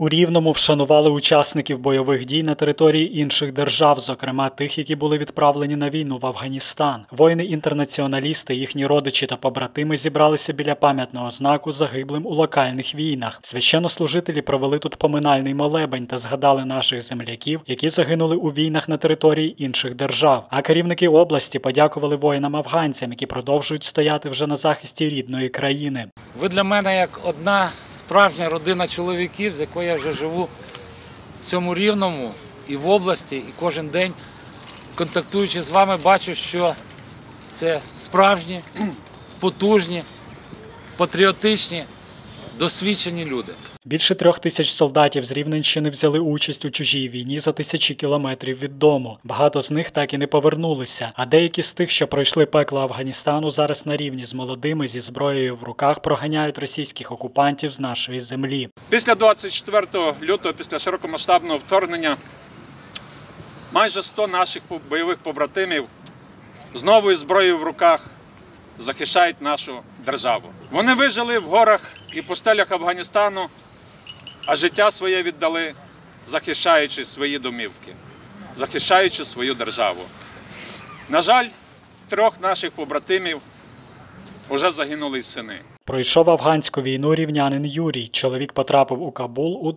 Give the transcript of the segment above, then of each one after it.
У Рівному вшанували учасників бойових дій на території інших держав, зокрема тих, які були відправлені на війну в Афганістан. Воїни-інтернаціоналісти, їхні родичі та побратими зібралися біля пам'ятного знаку загиблим у локальних війнах. Священнослужителі провели тут поминальний молебень та згадали наших земляків, які загинули у війнах на території інших держав. А керівники області подякували воїнам-афганцям, які продовжують стояти вже на захисті рідної країни. Ви для мене як одна справжня родина чоловіків, з якою я вже живу в цьому Рівному і в області, і кожен день, контактуючи з вами, бачу, що це справжні, потужні, патріотичні, досвідчені люди. Більше 3000 солдатів з Рівненщини взяли участь у чужій війні за тисячі кілометрів від дому. Багато з них так і не повернулися, а деякі з тих, що пройшли пекло Афганістану, зараз на рівні з молодими зі зброєю в руках проганяють російських окупантів з нашої землі. Після 24 лютого, після широкомасштабного вторгнення, майже 100 наших бойових побратимів з новою зброєю в руках захищають нашу державу. Вони вижили в горах і пустелях Афганістану, а життя своє віддали, захищаючи свої домівки, захищаючи свою державу. На жаль, 3 наших побратимів вже загинули сини. Пройшов афганську війну рівнянин Юрій. Чоловік потрапив у Кабул у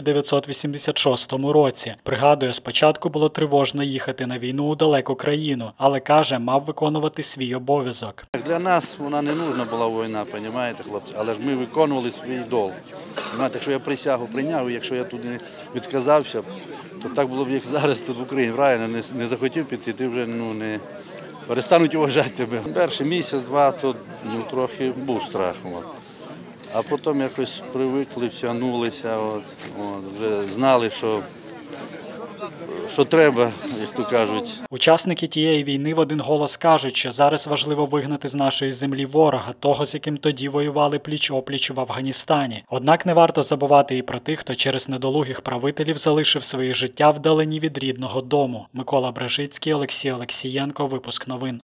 1986 році. Пригадує, спочатку було тривожно їхати на війну у далеку країну, але, каже, мав виконувати свій обов'язок. Для нас вона не нужна була війна, розумієте, хлопці, але ж ми виконували свій долг. Якщо я присягу прийняв, і якщо я туди відказався, то так було б, як зараз тут в Україні. Правильно, не захотів піти, ти вже не перестануть вважати тебе. Перший місяць-два то трохи був страх. А потім якось привикли, втягнулися, вже знали, що треба, як то кажуть. Учасники тієї війни в один голос кажуть, що зараз важливо вигнати з нашої землі ворога, того, з яким тоді воювали пліч-опліч в Афганістані. Однак не варто забувати і про тих, хто через недолугих правителів залишив своє життя вдалині від рідного дому. Микола Брежицький, Олексій Олексієнко, випуск новин.